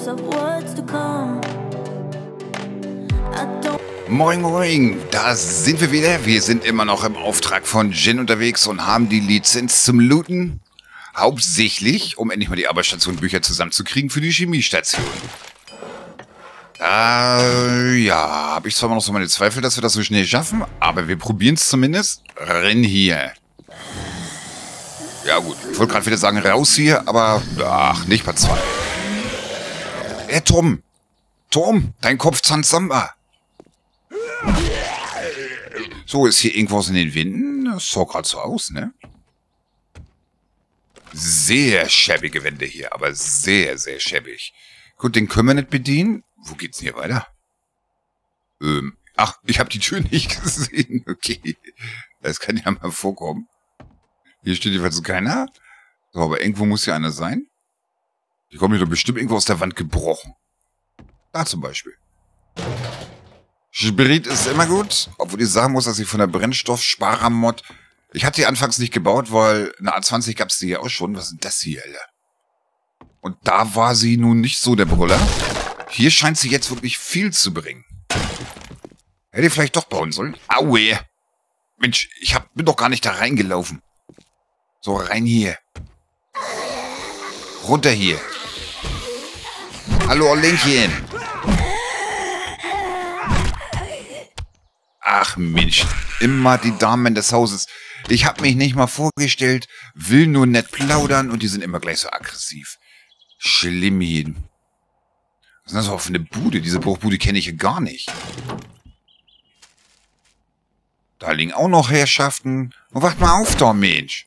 Moin Moin, da sind wir wieder. Wir sind immer noch im Auftrag von Jin unterwegs und haben die Lizenz zum Looten. Hauptsächlich, um endlich mal die Arbeitsstation-Bücher zusammenzukriegen für die Chemiestation. Ja, habe ich zwar immer noch so meine Zweifel, dass wir das so schnell schaffen, aber wir probieren es zumindest. Renn hier. Ja gut, ich wollte gerade wieder sagen, raus hier, aber ach, nicht bei zwei. Tom! Tom, dein Kopf Zanzamba! So, ist hier irgendwas in den Winden? Das sah gerade so aus, ne? Sehr schäbige Wände hier, aber sehr, sehr schäbig. Gut, den können wir nicht bedienen. Wo geht's denn hier weiter? Ach, ich habe die Tür nicht gesehen. Okay, das kann ja mal vorkommen. Hier steht jedenfalls keiner. So, aber irgendwo muss hier einer sein. Die kommen hier doch bestimmt irgendwo aus der Wand gebrochen. Da zum Beispiel. Sprit ist immer gut, obwohl ich sagen muss, dass ich von der Brennstoffsparer-Mod... Ich hatte die anfangs nicht gebaut, weil eine A20 gab es die ja auch schon. Was ist denn das hier, Alter? Und da war sie nun nicht so der Brüller. Hier scheint sie jetzt wirklich viel zu bringen. Hätte ich vielleicht doch bauen sollen. Aue! Mensch, bin doch gar nicht da reingelaufen. So, rein hier. Runter hier. Hallo, Orlinchen. Ach Mensch, immer die Damen des Hauses. Ich habe mich nicht mal vorgestellt, will nur nett plaudern und die sind immer gleich so aggressiv. Schlimm hier. Was ist das auch für eine Bude? Diese Bruchbude kenne ich ja gar nicht. Da liegen auch noch Herrschaften. Und wacht mal auf da, Mensch.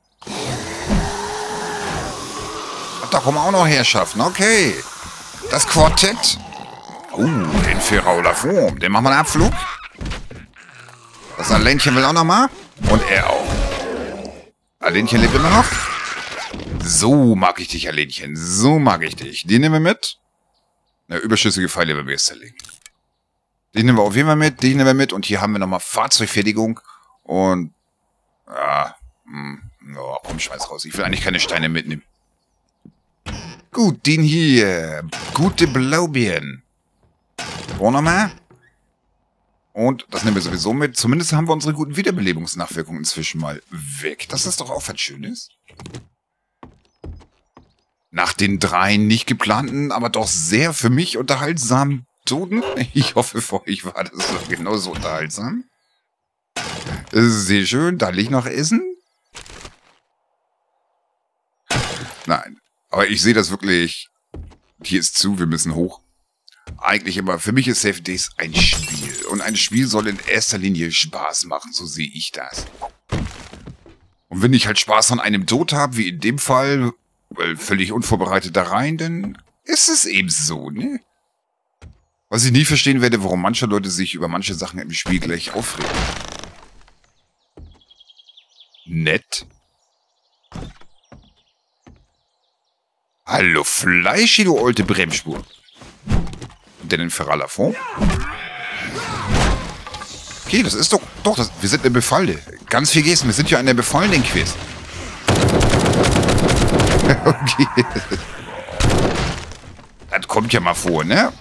Ach, da kommen auch noch Herrschaften. Okay. Das Quartett. Den Ferrauler Form. Den machen wir einen Abflug. Das Alenchen will auch noch mal. Und er auch. Alenchen lebt immer noch. So mag ich dich, Alenchen. So mag ich dich. Die nehmen wir mit. Na, überschüssige Pfeile werden wir jetzt zerlegen. Die nehmen wir auf jeden Fall mit. Die nehmen wir mit. Und hier haben wir nochmal Fahrzeugfertigung. Und... Ja, komm, schmeiß raus. Ich will eigentlich keine Steine mitnehmen. Gut, den hier. Gute Blaubeeren. Wo nochmal? Und das nehmen wir sowieso mit. Zumindest haben wir unsere guten Wiederbelebungsnachwirkungen inzwischen mal weg. Das ist doch auch was Schönes. Nach den 3 nicht geplanten, aber doch sehr für mich unterhaltsamen Toten. Ich hoffe, für euch war das genauso unterhaltsam. Sehr schön. Da liegt noch Essen. Nein. Aber ich sehe das wirklich. Hier ist zu, wir müssen hoch. Eigentlich immer, für mich ist Safe Days ein Spiel. Und ein Spiel soll in erster Linie Spaß machen, so sehe ich das. Und wenn ich halt Spaß an einem Tod habe, wie in dem Fall, weil völlig unvorbereitet da rein, dann ist es eben so, ne? Was ich nie verstehen werde, warum manche Leute sich über manche Sachen im Spiel gleich aufregen. Nett. Hallo Fleischi, du alte Bremsspur. Und denn in Ferrauler Form? Okay, das ist doch wir sind eine Befalle. Ganz vergessen, wir sind ja in der befallenen Quiz. Okay. Das kommt ja mal vor, ne?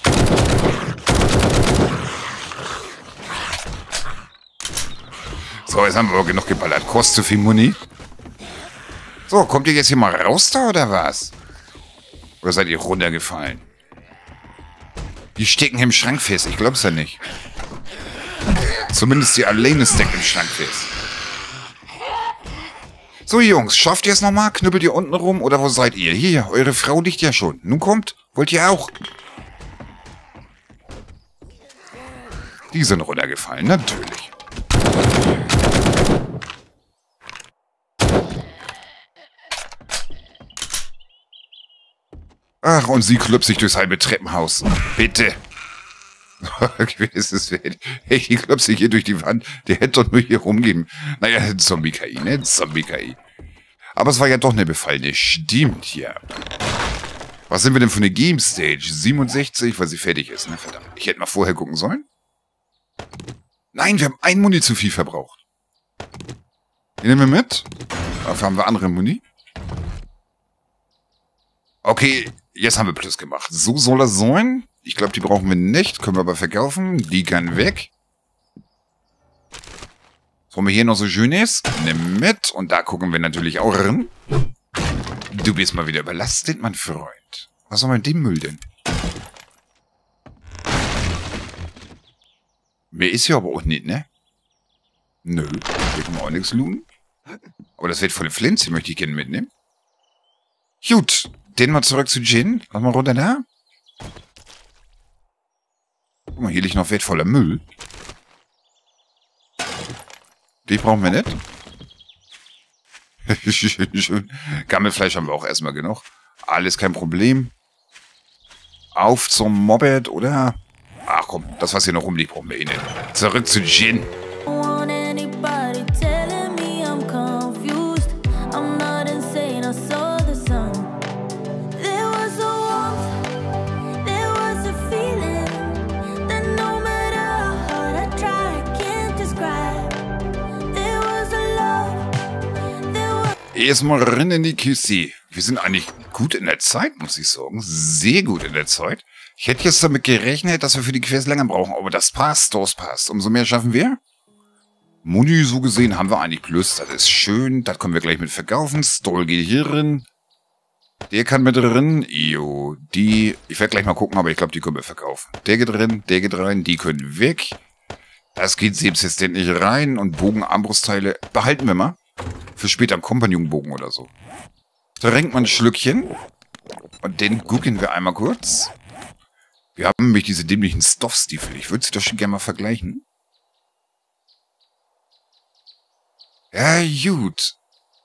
So, jetzt haben wir aber genug geballert. Kostet zu viel Muni. So, kommt ihr jetzt hier mal raus da, oder was? Oder seid ihr runtergefallen? Die stecken im Schrank fest. Ich glaub's ja nicht. Zumindest die Alene steckt im Schrank fest. So, Jungs, schafft ihr es nochmal? Knüppelt ihr unten rum? Oder wo seid ihr? Hier, eure Frau liegt ja schon. Nun kommt. Wollt ihr auch? Die sind runtergefallen, natürlich. Ach, und sie klopft sich durchs halbe Treppenhaus. Bitte. Hey, die klopft sich hier durch die Wand. Der hätte doch nur hier rumgehen. Naja, Zombie-KI, ne? Zombie-KI. Aber es war ja doch eine befallene. Stimmt, ja. Was sind wir denn für eine Game-Stage? 67, weil sie fertig ist, ne? Verdammt. Ich hätte mal vorher gucken sollen. Nein, wir haben ein Muni zu viel verbraucht. Den nehmen wir mit. Dafür haben wir andere Muni. Okay, Jetzt haben wir Plus gemacht. So soll das sein. Ich glaube, die brauchen wir nicht. Können wir aber verkaufen. Die kann weg. Was haben wir hier noch so Schönes? Nimm mit. Und da gucken wir natürlich auch rein. Du bist mal wieder überlastet, mein Freund. Was soll man mit dem Müll denn? Mehr ist ja aber auch nicht, ne? Nö. Hier können wir auch nichts looten. Aber das wertvolle Pflänzchen möchte ich gerne mitnehmen. Gut. Den mal zurück zu Jin. Lass mal runter da. Guck mal, hier liegt noch wertvoller Müll. Die brauchen wir nicht. Schön. Gammelfleisch haben wir auch erstmal genug. Alles kein Problem. Auf zum Moped, oder? Ach komm, das, was hier noch rumliegt, brauchen wir eh nicht. Zurück zu Jin. Erstmal rein in die Kiste. Wir sind eigentlich gut in der Zeit, muss ich sagen. Sehr gut in der Zeit. Ich hätte jetzt damit gerechnet, dass wir für die Quest länger brauchen. Aber das passt, das passt. Umso mehr schaffen wir. Muni, so gesehen, haben wir eigentlich Plus. Das ist schön. Das können wir gleich mit verkaufen. Stall geht hier drin. Der kann mit drin. Jo, die. Ich werde gleich mal gucken, aber ich glaube, die können wir verkaufen. Der geht drin, der geht rein. Die können weg. Das geht selbstverständlich rein. Und Bogenarmbrustteile behalten wir mal. Für später am Kompagnonbogen oder so. Da renkt man ein Schlückchen. Und den gucken wir einmal kurz. Wir haben nämlich diese dämlichen Stoffstiefel. Ich würde sie doch schon gerne mal vergleichen. Ja, gut.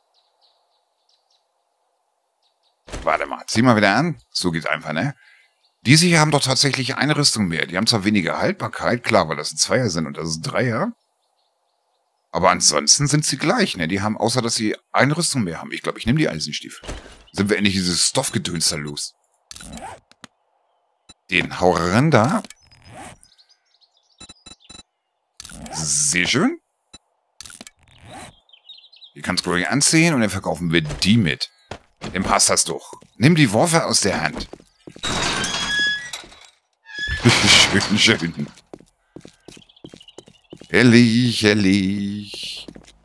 Warte mal, zieh mal wieder an. So geht's einfach, ne? Diese hier haben doch tatsächlich eine Rüstung mehr. Die haben zwar weniger Haltbarkeit, klar, weil das ein Zweier sind und das ist ein Dreier. Aber ansonsten sind sie gleich, ne? Die haben, außer dass sie eine Rüstung mehr haben. Ich glaube, ich nehme die Eisenstiefel. Sind wir endlich dieses Stoffgedöns da los. Den hau ran da. Sehr schön. Die kannst du ruhig anziehen und dann verkaufen wir die mit. Dem passt das doch. Nimm die Waffe aus der Hand. Schön, schön. Herrlich, herrlich.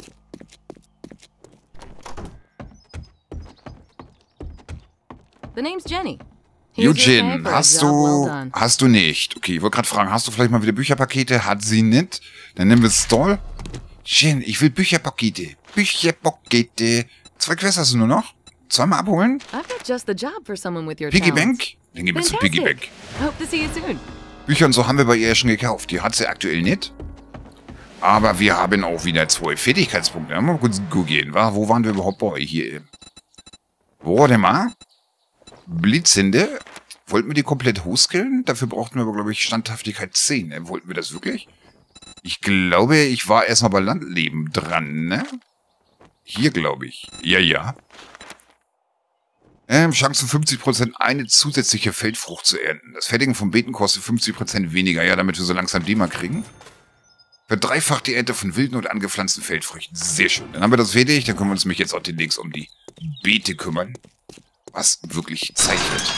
The name's Jenny. Eugene, hast du nicht. Okay, ich wollte gerade fragen, hast du vielleicht mal wieder Bücherpakete? Hat sie nicht? Dann nehmen wir Stall. Jen, ich will Bücherpakete. Bücherpakete. 2 Quests hast du nur noch? 2-mal abholen? Piggy Bank? Dann gehen wir zu Piggy Bank. Bücher und so haben wir bei ihr schon gekauft. Die hat sie aktuell nicht. Aber wir haben auch wieder 2 Fertigkeitspunkte. Mal kurz googeln. Wo waren wir überhaupt bei euch hier? Warte mal. Blitzende. Wollten wir die komplett hochskillen? Dafür brauchten wir aber, glaube ich, Standhaftigkeit 10. Wollten wir das wirklich? Ich glaube, ich war erstmal bei Landleben dran, ne? Hier, glaube ich. Ja, ja. Chance 50% eine zusätzliche Feldfrucht zu ernten. Das Fertigen von Beeten kostet 50% weniger. Ja, damit wir so langsam die mal kriegen. Verdreifacht die Ernte von wilden und angepflanzten Feldfrüchten. Sehr schön. Dann haben wir das fertig. Dann können wir uns nämlich jetzt auch demnächst um die Beete kümmern. Was wirklich Zeit wird.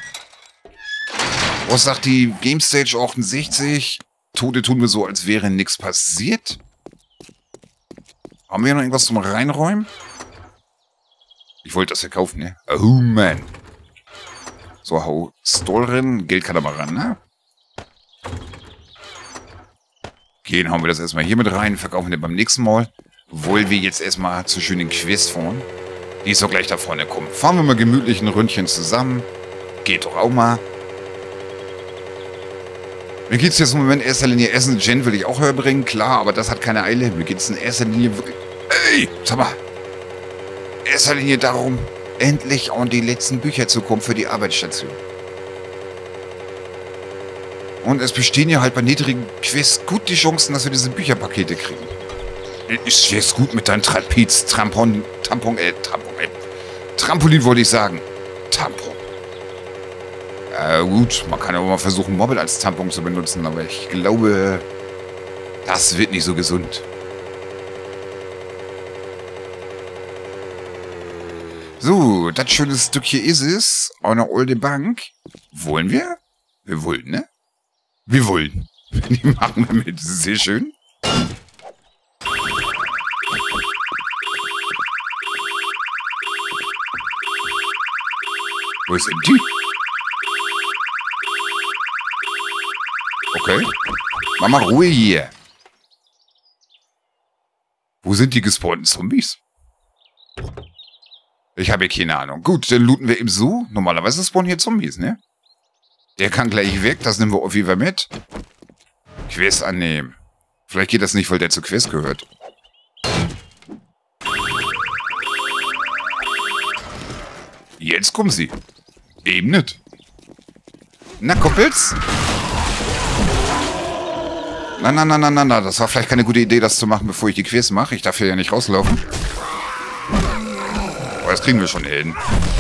Was sagt die Gamestage 68? Tote tun wir so, als wäre nichts passiert. Haben wir noch irgendwas zum Reinräumen? Ich wollte das ja kaufen, ne? Oh, man. So, hau Stall rein. Geld kann da mal ran, ne? Okay, dann hauen wir das erstmal hier mit rein. Verkaufen wir beim nächsten Mal. Wollen wir jetzt erstmal zur schönen Quest fahren. Die ist doch gleich da vorne. Komm, fahren wir mal gemütlich ein Ründchen zusammen. Geht doch auch mal. Mir geht es jetzt im Moment in erster Linie Essen. Jen will ich auch herbringen, klar, aber das hat keine Eile. Mir geht es in erster Linie wirklich... Ey, sag mal. In erster Linie darum, endlich an die letzten Bücher zu kommen für die Arbeitsstation. Und es bestehen ja halt bei niedrigen Quests gut die Chancen, dass wir diese Bücherpakete kriegen. Ist jetzt gut mit deinem Trapez, Trampolin wollte ich sagen. Tampon. Gut, man kann ja auch mal versuchen, Mobile als Tampon zu benutzen, aber ich glaube, das wird nicht so gesund. So, das schöne Stück hier ist es. Eine alte Bank. Wollen wir? Wir wollen, ne? Wir wollen. Die machen wir mit. Sehr schön. Wo sind die? Okay. Mach mal Ruhe hier. Wo sind die gespawnten Zombies? Ich habe hier keine Ahnung. Gut, dann looten wir eben so. Normalerweise spawnen hier Zombies, ne? Der kann gleich weg. Das nehmen wir auf jeden Fall mit. Quest annehmen. Vielleicht geht das nicht, weil der zur Quest gehört. Jetzt kommen sie. Eben nicht. Na, Kumpels? Na. Das war vielleicht keine gute Idee, das zu machen, bevor ich die Quest mache. Ich darf hier ja nicht rauslaufen. Aber das kriegen wir schon hin.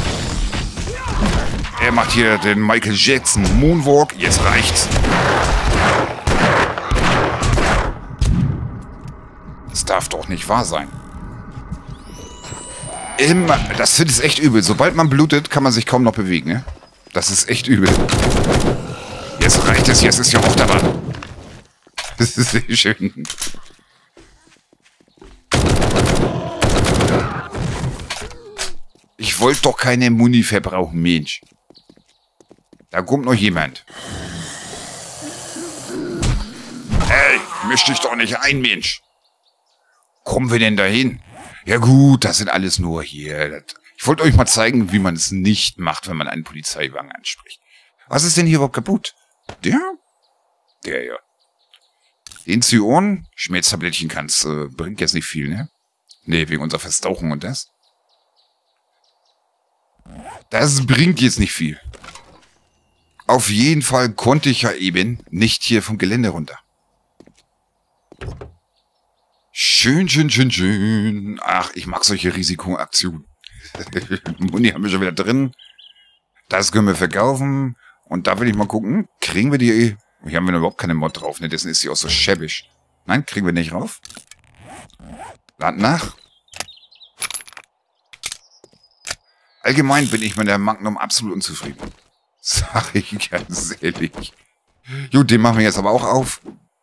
Er macht hier den Michael Jackson Moonwalk. Jetzt reicht's. Das darf doch nicht wahr sein. Immer, das finde ich echt übel. Sobald man blutet, kann man sich kaum noch bewegen, ne? Das ist echt übel. Jetzt reicht es, jetzt ist ja auch dabei. Das ist sehr schön. Ich wollte doch keine Muni verbrauchen, Mensch. Da kommt noch jemand. Ey, misch dich doch nicht ein, Mensch. Kommen wir denn dahin? Ja gut, das sind alles nur hier. Ich wollte euch mal zeigen, wie man es nicht macht, wenn man einen Polizeiwagen anspricht. Was ist denn hier überhaupt kaputt? Der? Der, ja. Den Zyan, Schmerztablettchen kannst, bringt jetzt nicht viel, ne? Ne, wegen unserer Verstauchung und das. Das bringt jetzt nicht viel. Auf jeden Fall konnte ich ja eben nicht hier vom Gelände runter. Schön. Ach, ich mag solche Risikoaktionen. Muni haben wir schon wieder drin. Das können wir verkaufen. Und da will ich mal gucken, kriegen wir die... Hier haben wir überhaupt keine Mod drauf, ne? Dessen ist sie auch so schäbig. Nein, kriegen wir nicht rauf. Lad nach. Allgemein bin ich mit der Magnum absolut unzufrieden. Sag ich ganz ehrlich. Gut, den machen wir jetzt aber auch auf.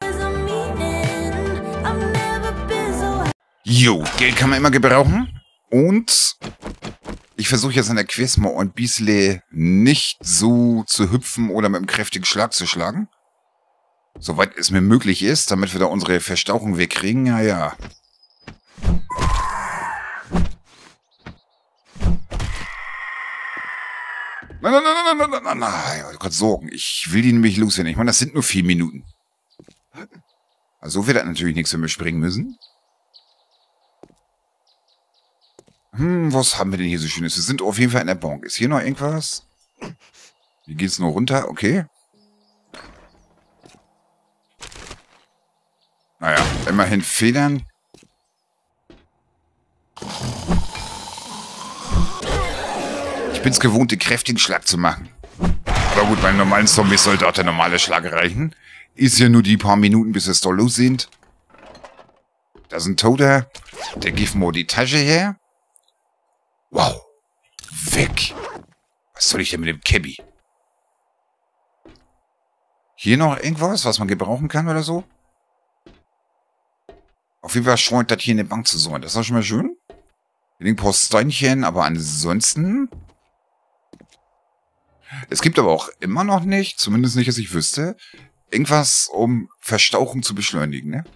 Jo, Geld kann man immer gebrauchen. Und ich versuche jetzt an der Quest mal ein bisschen nicht so zu hüpfen oder mit einem kräftigen Schlag zu schlagen. Soweit es mir möglich ist, damit wir da unsere Verstauchung wegkriegen. Ja. Nein. Ich Gott sorgen. Ich will die nämlich loswerden. Ich meine, das sind nur 4 Minuten. Also so wird das natürlich nichts, wenn wir springen müssen. Was haben wir denn hier so Schönes? Wir sind auf jeden Fall in der Bank. Ist hier noch irgendwas? Hier geht es nur runter. Okay. Naja, immerhin Federn. Ich bin's gewohnt, den kräftigen Schlag zu machen. Aber gut, beim normalen Zombies sollte auch der normale Schlag reichen. Ist ja nur die paar Minuten, bis es da los sind. Da ist ein Toter. Der gibt mir die Tasche her. Wow. Weg. Was soll ich denn mit dem Cabby? Hier noch irgendwas, was man gebrauchen kann oder so? Auf jeden Fall scheint das hier eine Bank zu sein. Das ist auch schon mal schön. Hier liegen Posteinchen, aber ansonsten... Es gibt aber auch immer noch nicht, zumindest nicht, dass ich wüsste, irgendwas, um Verstauchung zu beschleunigen, ne?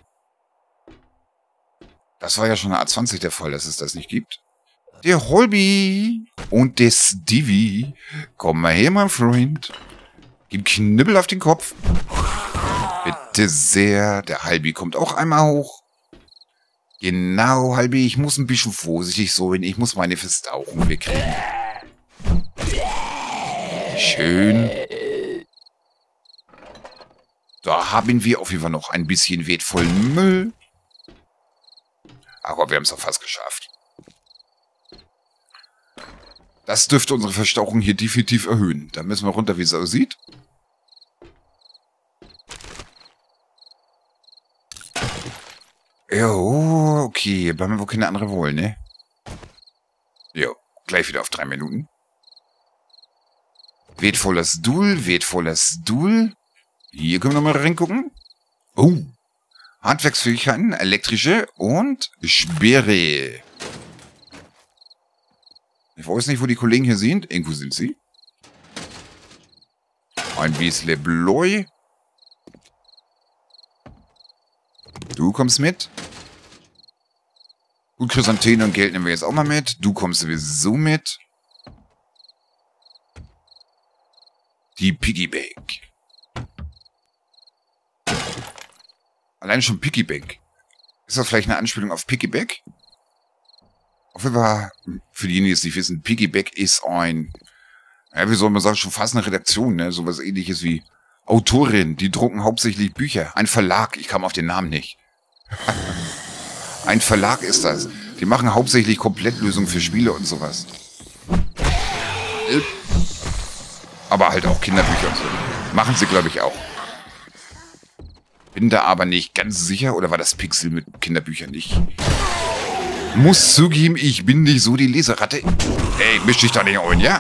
Das war ja schon eine A20 der Fall, dass es das nicht gibt. Der Holby und der Stevie. Komm mal her, mein Freund. Gib Knibbel auf den Kopf. Bitte sehr. Der Halbi kommt auch einmal hoch. Genau, Halbi, ich muss ein bisschen vorsichtig sein. Ich muss meine Verstauchung wegkriegen. Schön. Da haben wir auf jeden Fall noch ein bisschen wertvollen Müll. Aber wir haben es auch fast geschafft. Das dürfte unsere Verstauchung hier definitiv erhöhen. Da müssen wir runter, wie es aussieht. Jo, okay. Bleiben wir wohl keine andere wollen, ne? Jo, gleich wieder auf 3 Minuten. Wertvolles Duel, wertvolles Duel. Hier können wir nochmal reingucken. Oh. Handwerksfähigkeiten, elektrische und Sperre. Ich weiß nicht, wo die Kollegen hier sind. Irgendwo sind sie. Ein bisschen Bläu. Du kommst mit. Gut, Chrysanthemum und Geld nehmen wir jetzt auch mal mit. Du kommst sowieso mit. Die Piggybank. Allein schon Piggybank. Ist das vielleicht eine Anspielung auf Piggyback? Auf jeden Fall, für diejenigen, die es nicht wissen, Piggyback ist ein, ja, wie soll man sagen, schon fast eine Redaktion, ne? Sowas ähnliches wie Autorin, die drucken hauptsächlich Bücher. Ein Verlag, ich kam auf den Namen nicht. Ein Verlag ist das. Die machen hauptsächlich Komplettlösungen für Spiele und sowas. Aber halt auch Kinderbücher und so. Machen sie, glaube ich, auch. Bin da aber nicht ganz sicher. Oder war das Pixel mit Kinderbüchern nicht? Muss zugeben, ich bin nicht so die Leseratte. Ey, misch dich da nicht ein, ja?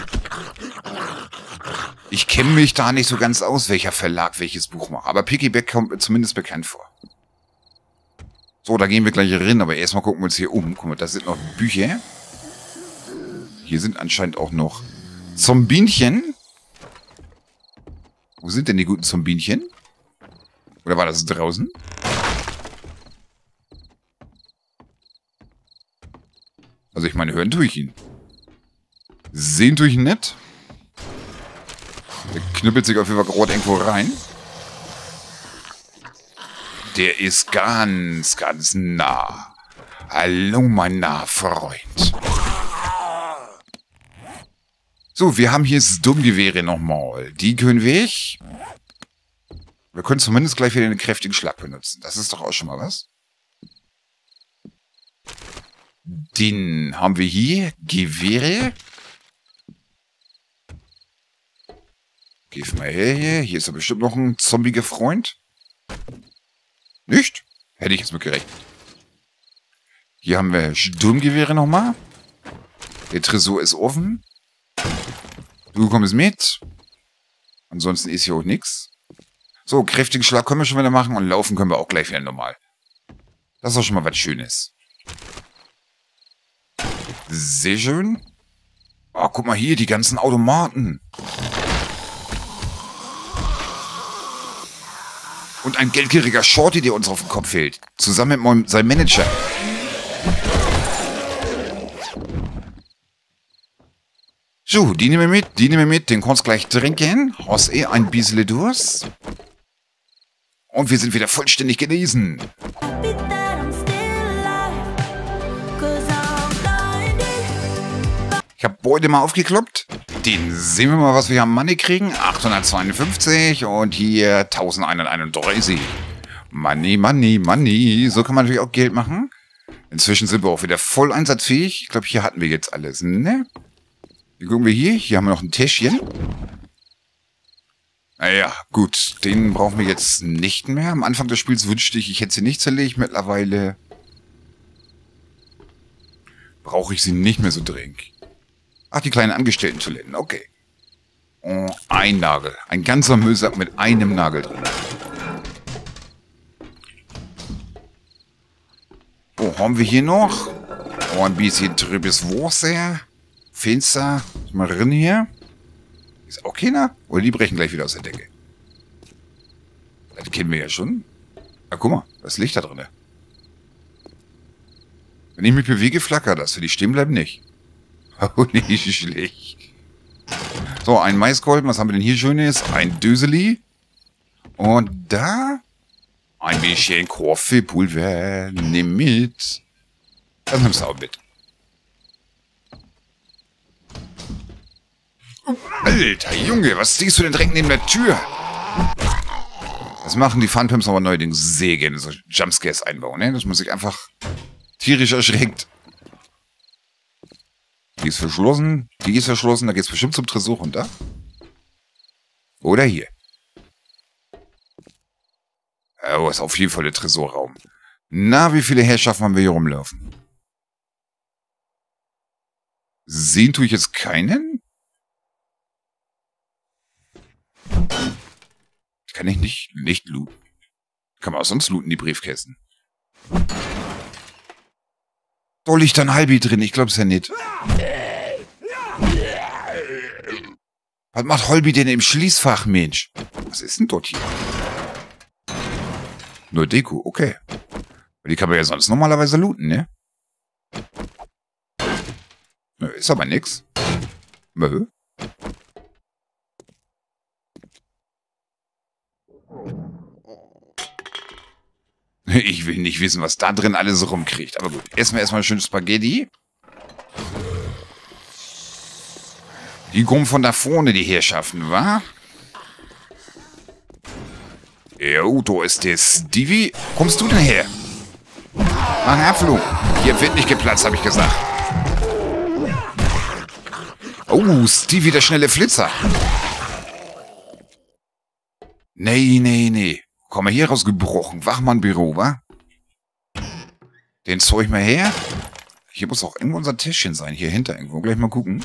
Ich kenne mich da nicht so ganz aus, welcher Verlag welches Buch macht. Aber Piggyback kommt mir zumindest bekannt vor. So, da gehen wir gleich rein, aber erstmal gucken wir uns hier um. Guck mal, da sind noch Bücher. Hier sind anscheinend auch noch Zombinchen. Wo sind denn die guten Zombinchen? Oder war das draußen? Also ich meine, hören tue ich ihn. Sehen tue ich ihn nicht. Der knüppelt sich auf jeden Fall gerade irgendwo rein. Der ist ganz, ganz nah. Hallo, mein nah Freund. So, wir haben hier Sturmgewehre nochmal. Die können wir. Wir können zumindest gleich wieder einen kräftigen Schlag benutzen. Das ist doch auch schon mal was. Den haben wir hier. Gewehre. Geh mal her hier. Hier ist ja bestimmt noch ein zombiger Freund. Nicht? Hätte ich jetzt mit gerechnet. Hier haben wir Sturmgewehre nochmal. Der Tresor ist offen. Du kommst mit. Ansonsten ist hier auch nichts. So, kräftigen Schlag können wir schon wieder machen und laufen können wir auch gleich wieder normal. Das ist auch schon mal was Schönes. Sehr schön. Oh, guck mal hier, die ganzen Automaten. Und ein geldgieriger Shorty, der uns auf den Kopf fällt. Zusammen mit seinem Manager. So, die nehmen wir mit. Den kannst du gleich trinken. Hast ein bisschen Durst. Und wir sind wieder vollständig genesen. Ich habe Beute mal aufgekloppt. Den sehen wir mal, was wir am Money kriegen. 852 und hier 1131. Money, Money, Money. So kann man natürlich auch Geld machen. Inzwischen sind wir auch wieder voll einsatzfähig. Ich glaube, hier hatten wir jetzt alles, ne? Hier gucken wir hier. Hier haben wir noch ein Täschchen. Naja, gut. Den brauchen wir jetzt nicht mehr. Am Anfang des Spiels wünschte ich hätte sie nicht zerlegt. Mittlerweile brauche ich sie nicht mehr so dringend. Ach, die kleinen Angestellten-Toiletten. Okay. Oh, ein Nagel. Ein ganzer Müllsack mit einem Nagel drin. Oh, haben wir hier noch? Oh, ein bisschen trübes Wasser. Finster. Mal rein hier. Ist auch keiner? Oder die brechen gleich wieder aus der Decke. Das kennen wir ja schon. Na, guck mal. Das Licht da drin. Wenn ich mich bewege, flackert das. Wenn ich stehen bleibe, nicht. Oh, nicht schlecht. So, ein Maiskolben. Was haben wir denn hier Schönes? Ein Döseli. Und da ein bisschen Kaffeepulver. Nimm mit. Das nimmst du auch mit. Alter Junge, was stehst du denn direkt neben der Tür? Das machen die Funpimps aber neuerdings sehr gerne, so Jumpscares einbauen, ne? Dass man sich einfach tierisch erschreckt. Die ist verschlossen, die ist verschlossen, da geht's bestimmt zum Tresor runter. Oder hier. Oh, ist auf jeden Fall der Tresorraum. Na, wie viele Herrschaften haben wir hier rumlaufen? Sehen tue ich jetzt keinen? Kann ich nicht looten. Kann man auch sonst looten, die Briefkästen. Da liegt ein Halbi drin, ich glaub's ja nicht. Was macht Holby denn im Schließfach, Mensch? Was ist denn dort hier? Nur Deko, okay. Die kann man ja sonst normalerweise looten, ne? Ist aber nix. Nö. Ich will nicht wissen, was da drin alles rumkriegt. Aber gut, essen wir erstmal schön Spaghetti. Die kommen von da vorne, die Herrschaften, wa? Jo, da ist der Stevie. Kommst du denn her? Mach einen Abflug. Hier wird nicht geplatzt, habe ich gesagt. Oh, Stevie, der schnelle Flitzer. Nee. Komm mal hier rausgebrochen. Wachmannbüro, wa? Den Zeug mal her. Hier muss auch irgendwo unser Tischchen sein. Hier hinter irgendwo. Gleich mal gucken.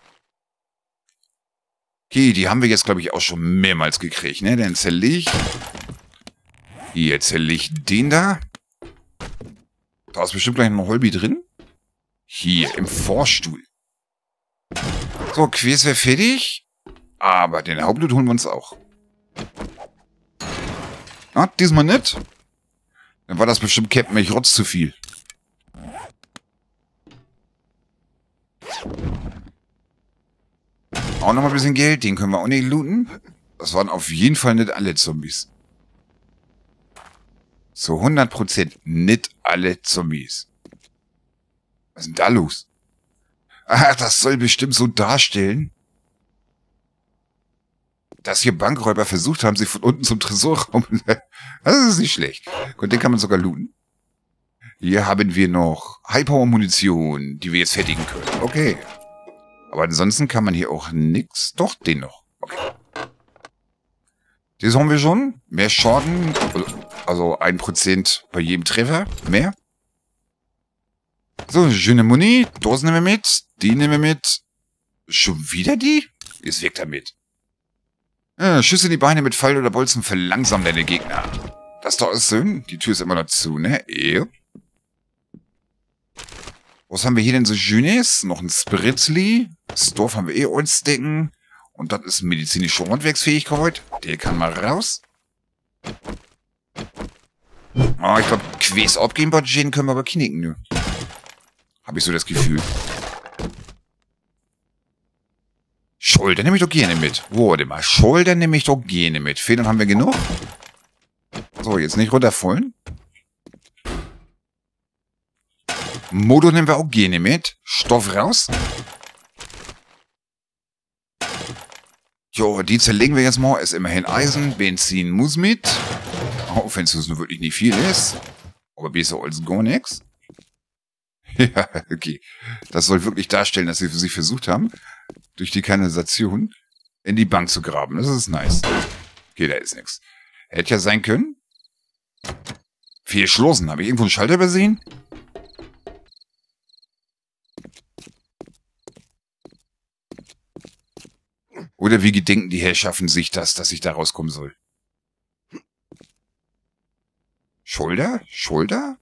Okay, die haben wir jetzt, glaube ich, auch schon mehrmals gekriegt, ne? Dann zähle ich. Hier zähle ich den da. Da ist bestimmt gleich noch ein Holby drin. Hier, im Vorstuhl. So, Quiz wäre fertig. Aber den Hauptloot holen wir uns auch. Ah, diesmal nicht. Dann war das bestimmt Captain Milchrotz zu viel. Auch nochmal ein bisschen Geld. Den können wir auch nicht looten. Das waren auf jeden Fall nicht alle Zombies. Zu 100% nicht alle Zombies. Was ist denn da los? Ach, das soll bestimmt so darstellen, dass hier Bankräuber versucht haben, sich von unten zum Tresorraum... Das ist nicht schlecht. Und den kann man sogar looten. Hier haben wir noch High-Power-Munition, die wir jetzt fertigen können. Okay. Aber ansonsten kann man hier auch nix... Doch, den noch. Okay. Das haben wir schon. Mehr Schaden. Also 1% bei jedem Treffer. Mehr. So, schöne Muni. Dosen nehmen wir mit. Die nehmen wir mit. Schon wieder die? Jetzt weg damit. Schüsse in die Beine mit Pfeil oder Bolzen verlangsamen deine Gegner. Das da ist schön. Die Tür ist immer noch zu, ne? Yep. Was haben wir hier denn so Schönes? Noch ein Spritzli. Das Dorf haben wir eh uns decken. Und das ist medizinische Handwerksfähigkeit. Der kann mal raus. Oh, ich glaube, Quiz abgehen bei Jane können wir aber knicken, ne? Habe ich so das Gefühl. Schulter nehme ich doch gerne mit. Warte mal, Schulter nehme ich doch gerne mit. Federn haben wir genug. So, jetzt nicht runterfallen. Motor nehmen wir auch gerne mit. Stoff raus. Jo, die zerlegen wir jetzt mal. Ist immerhin Eisen. Benzin muss mit. Auch wenn es nur wirklich nicht viel ist. Aber besser als gar nichts. Ja, okay. Das soll wirklich darstellen, dass sie für sich versucht haben, durch die Kanalisation in die Bank zu graben. Das ist nice. Okay, da ist nichts. Hätte ja sein können. Viel Schlossen. Habe ich irgendwo einen Schalter übersehen? Oder wie gedenken die Herrschaften sich das, dass ich da rauskommen soll? Schulter? Schulter?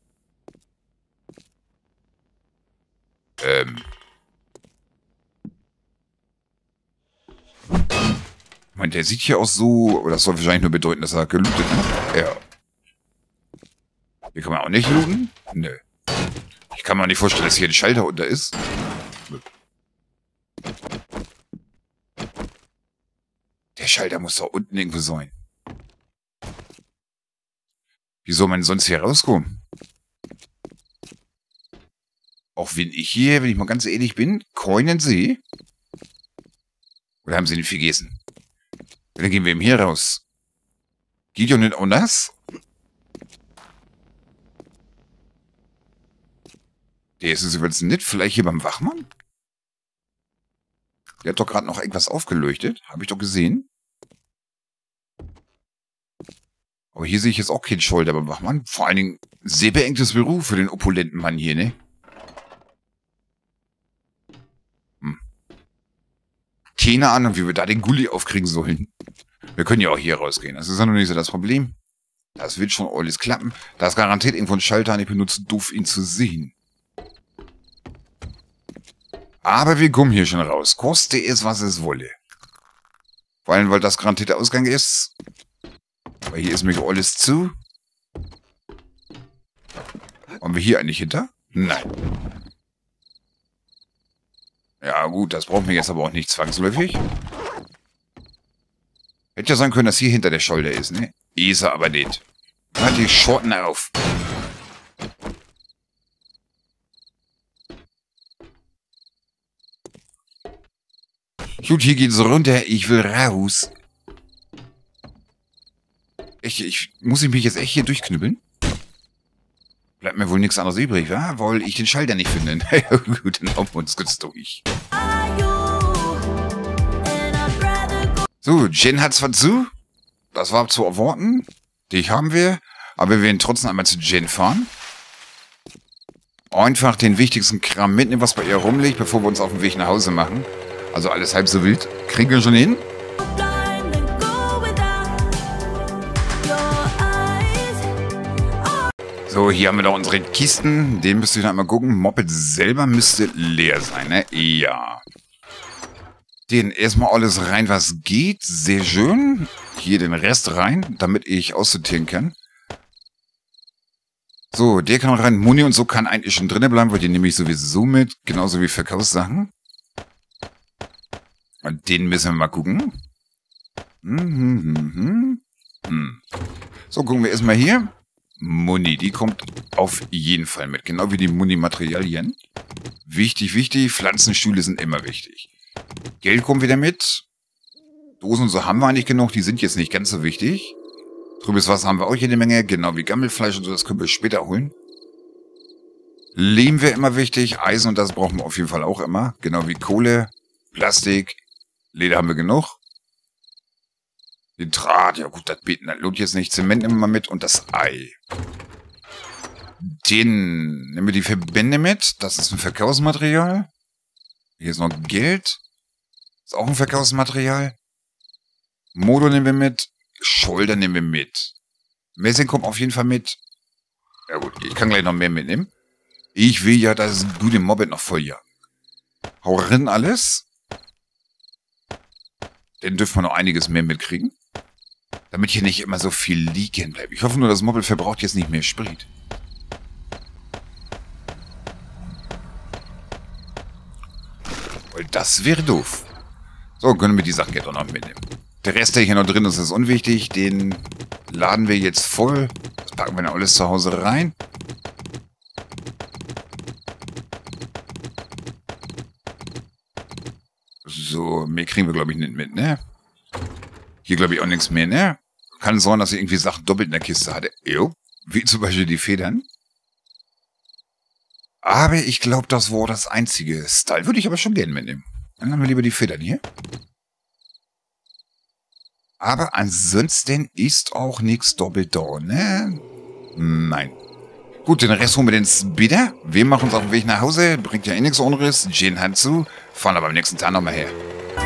Ich meine, der sieht hier auch so... Oder das soll wahrscheinlich nur bedeuten, dass er gelootet hat. Ja. Hier kann man auch nicht looten? Nö. Ich kann mir nicht vorstellen, dass hier ein Schalter unter ist. Nö. Der Schalter muss da unten irgendwo sein. Wie soll man sonst hier rauskommen? Auch wenn ich hier, wenn ich mal ganz ehrlich bin, keinen sehe. Oder haben sie ihn vergessen? Dann gehen wir eben hier raus. Geht ja nicht anders? Der ist es übrigens nicht. Vielleicht hier beim Wachmann? Der hat doch gerade noch irgendwas aufgeleuchtet. Habe ich doch gesehen. Aber hier sehe ich jetzt auch keinen Schalter beim Wachmann. Vor allen Dingen sehr beengtes Büro für den opulenten Mann hier, ne? Keine Ahnung, wie wir da den Gully aufkriegen sollen. Wir können ja auch hier rausgehen. Das ist ja noch nicht so das Problem. Das wird schon alles klappen. Da ist garantiert irgendwo ein Schalter, den ich benutze, doof ihn zu sehen. Aber wir kommen hier schon raus. Koste es, was es wolle. Vor allem, weil das garantiert der Ausgang ist. Weil hier ist mir alles zu. Wollen wir hier eigentlich hinter? Nein. Ja gut, das brauchen wir jetzt aber auch nicht zwangsläufig. Hätte ja sein können, dass hier hinter der Scholder ist, ne? Ist er aber nicht. Halt die Schotten auf. Gut, hier geht's runter. Ich will raus. Muss ich mich jetzt echt hier durchknüppeln? Bleibt mir wohl nichts anderes übrig, wa? Weil ich den Schalter nicht finde. Ja gut, dann hauen wir uns kurz durch. So, Jen hat zwar zu. Das war zu erwarten. Die haben wir. Aber wir werden trotzdem einmal zu Jen fahren. Einfach den wichtigsten Kram mitnehmen, was bei ihr rumliegt, bevor wir uns auf den Weg nach Hause machen. Also alles halb so wild. Kriegen wir schon hin. So, hier haben wir noch unsere Kisten. Den müsst ihr dann mal gucken. Moped selber müsste leer sein, ne? Ja. Den erstmal alles rein, was geht. Sehr schön. Hier den Rest rein, damit ich aussortieren kann. So, der kann rein. Muni und so kann eigentlich schon drinnen bleiben, weil die nehme ich sowieso mit. Genauso wie Verkaufssachen. Und den müssen wir mal gucken. So, gucken wir erstmal hier. Muni, die kommt auf jeden Fall mit. Genau wie die Muni-Materialien. Wichtig, wichtig. Pflanzenstühle sind immer wichtig. Geld kommt wieder mit. Dosen und so haben wir eigentlich genug. Die sind jetzt nicht ganz so wichtig. Trübes Wasser haben wir auch jede Menge. Genau wie Gammelfleisch und so. Das können wir später holen. Lehm wäre immer wichtig. Eisen und das brauchen wir auf jeden Fall auch immer. Genau wie Kohle, Plastik. Leder haben wir genug. Den Draht, ja gut, das lohnt jetzt nicht. Zement nehmen wir mal mit und das Ei. Den nehmen wir die Verbände mit. Das ist ein Verkaufsmaterial. Hier ist noch Geld. Ist auch ein Verkaufsmaterial. Motor nehmen wir mit. Scholder nehmen wir mit. Messing kommt auf jeden Fall mit. Ja gut, ich kann gleich noch mehr mitnehmen. Ich will ja das gute Moped noch voll jagen. Hau rein alles. Dann dürfen wir noch einiges mehr mitkriegen. Damit hier nicht immer so viel liegen bleibt. Ich hoffe nur, das Moped verbraucht jetzt nicht mehr Sprit. Weil das wäre doof. So, können wir die Sachen jetzt auch noch mitnehmen. Der Rest, der hier noch drin ist, ist unwichtig. Den laden wir jetzt voll. Das packen wir dann alles zu Hause rein. So, mehr kriegen wir, glaube ich, nicht mit, ne? Hier, glaube ich, auch nichts mehr, ne? Kann sein, dass ich irgendwie Sachen doppelt in der Kiste hatte. Jo, wie zum Beispiel die Federn. Aber ich glaube, das war das einzige. Style würde ich aber schon gerne mitnehmen. Dann haben wir lieber die Federn hier. Aber ansonsten ist auch nichts doppelt da, ne? Nein. Gut, den Rest holen wir den Speeder. Wir machen uns auf den Weg nach Hause. Bringt ja eh nichts anderes. Jen hat zu. Fahren aber am nächsten Tag nochmal her.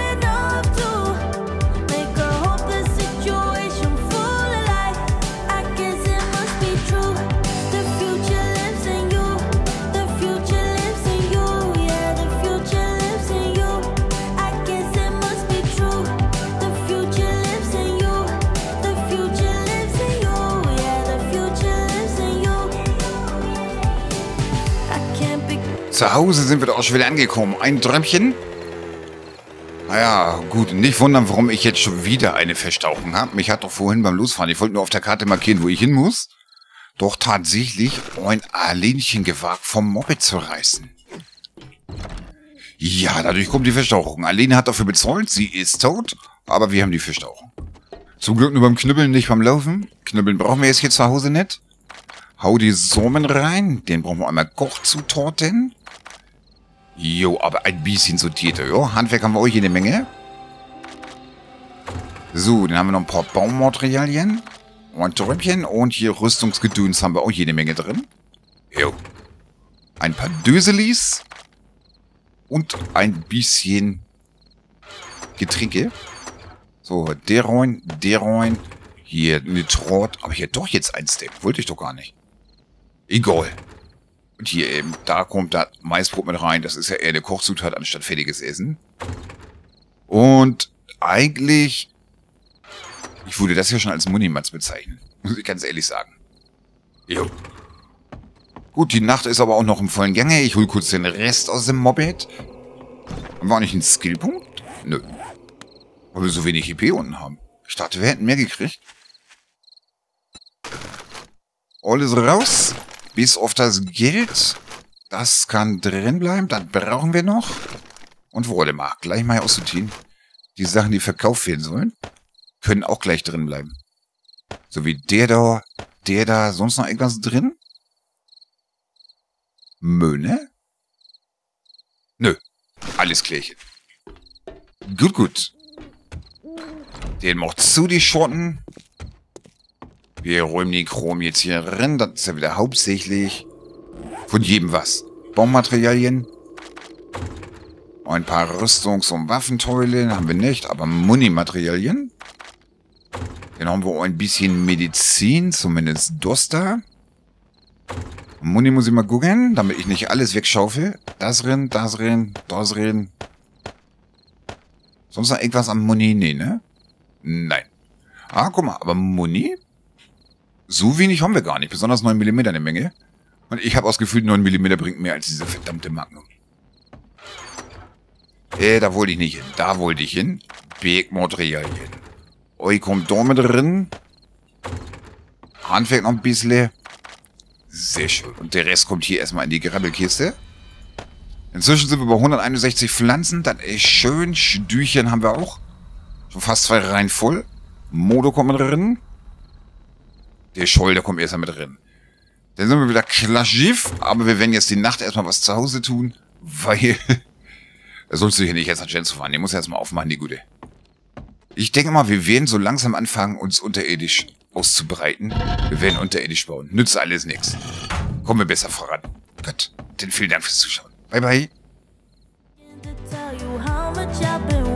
Zu Hause sind wir doch auch schon wieder angekommen. Ein Träumchen. Naja, gut. Nicht wundern, warum ich jetzt schon wieder eine Verstauchung habe. Mich hat doch vorhin beim Losfahren, ich wollte nur auf der Karte markieren, wo ich hin muss. Doch tatsächlich ein Alleinchen gewagt, vom Moped zu reißen. Ja, dadurch kommt die Verstauchung. Alene hat dafür bezahlt, sie ist tot, aber wir haben die Verstauchung. Zum Glück nur beim Knüppeln, nicht beim Laufen. Knüppeln brauchen wir jetzt hier zu Hause nicht. Hau die Samen rein. Den brauchen wir einmal Kochzutaten. Jo, aber ein bisschen sortiert. Jo. Handwerk haben wir auch jede Menge. So, dann haben wir noch ein paar Baumaterialien. Ein Tröpfchen. Und hier Rüstungsgedöns haben wir auch jede Menge drin. Jo. Ein paar Döselis. Und ein bisschen Getränke. So, der rein. Hier, eine Trott. Aber hier doch jetzt ein Steak. Wollte ich doch gar nicht. Egal. Und hier eben, da kommt das Maisbrot mit rein. Das ist ja eher eine Kochzutat anstatt fertiges Essen. Und eigentlich, ich würde das ja schon als Munimatz bezeichnen. Muss ich ganz ehrlich sagen. Jo. Gut, die Nacht ist aber auch noch im vollen Gange. Ich hole kurz den Rest aus dem Moped. Haben wir auch nicht einen Skillpunkt? Nö. Weil wir so wenig EP unten haben. Ich dachte, wir hätten mehr gekriegt. Alles raus. Bis auf das Geld. Das kann drin bleiben. Das brauchen wir noch. Und warte mal. Gleich mal auszuziehen. Die Sachen, die verkauft werden sollen, können auch gleich drin bleiben. So wie der da. Sonst noch irgendwas drin? Möhne? Nö. Alles klärchen. Gut. Den macht zu, die Schotten. Wir räumen die Chrom jetzt hier rein. Das ist ja wieder hauptsächlich von jedem was. Baumaterialien. Ein paar Rüstungs- und Waffenteile haben wir nicht, aber Munimaterialien. Dann haben wir auch ein bisschen Medizin, zumindest das da. Muni muss ich mal gucken, damit ich nicht alles wegschaufel. Das rein. Sonst noch irgendwas am Muni? Nee, ne? Nein. Ah, guck mal, aber Muni? So wenig haben wir gar nicht. Besonders 9 mm eine Menge. Und ich habe auch das Gefühl, 9 mm bringt mehr als diese verdammte Magnum. Da wollte ich nicht hin. Da wollte ich hin. Bergmaterialien. Oi, kommt da mit drin. Handwerk noch ein bisschen. Sehr schön. Und der Rest kommt hier erstmal in die Grabbelkiste. Inzwischen sind wir bei 161 Pflanzen. Das ist schön. Stüchen haben wir auch. Schon fast 2 Reihen voll. Modo kommt mit drin. Der Scholl, der kommt erstmal mit drin. Dann sind wir wieder klassisch. Aber wir werden jetzt die Nacht erstmal was zu Hause tun. Weil... Da sollst du hier nicht jetzt nach Jens fahren. Die muss erstmal aufmachen, die Gute. Ich denke mal, wir werden so langsam anfangen, uns unterirdisch auszubreiten. Wir werden unterirdisch bauen. Nützt alles nichts. Kommen wir besser voran. Gut. Dann vielen Dank fürs Zuschauen. Bye, bye.